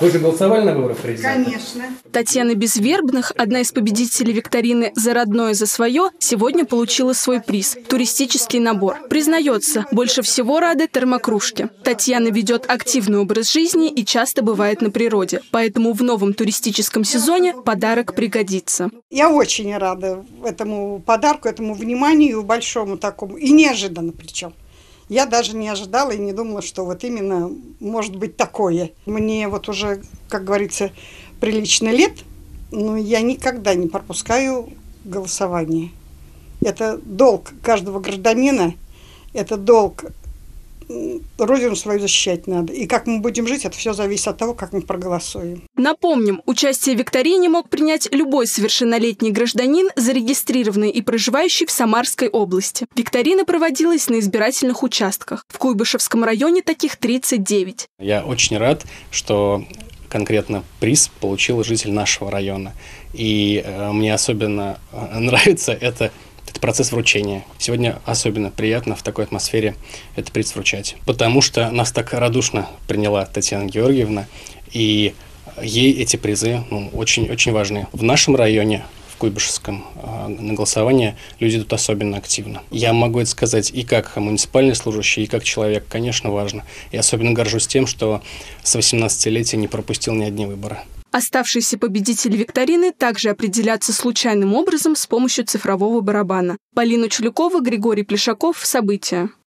Вы же голосовали на выборах президента? Конечно. Татьяна Безвербных, одна из победителей викторины «За родное, за свое», сегодня получила свой приз – туристический набор. Признается, больше всего рады термокружке. Татьяна ведет активный образ жизни и часто бывает на природе, поэтому в новом туристическом сезоне подарок пригодится. Я очень рада этому подарку, этому вниманию большому такому, и неожиданно причем. Я даже не ожидала и не думала, что вот именно может быть такое. Мне вот уже, как говорится, прилично лет, но я никогда не пропускаю голосование. Это долг каждого гражданина, это долг, родину свою защищать надо. И как мы будем жить, это все зависит от того, как мы проголосуем. Напомним, участие в викторине мог принять любой совершеннолетний гражданин, зарегистрированный и проживающий в Самарской области. Викторина проводилась на избирательных участках. В Куйбышевском районе таких 39. Я очень рад, что конкретно приз получил житель нашего района. И мне особенно нравится этот процесс вручения. Сегодня особенно приятно в такой атмосфере этот приз вручать. Потому что нас так радушно приняла Татьяна Георгиевна, и ей эти призы очень важны. В нашем районе, в Куйбышевском, на голосование люди идут особенно активно. Я могу это сказать и как муниципальный служащий, и как человек, конечно, важно. Я особенно горжусь тем, что с 18-летия не пропустил ни одни выборы. Оставшиеся победители викторины также определятся случайным образом с помощью цифрового барабана. Полина Чулюкова, Григорий Плешаков. События.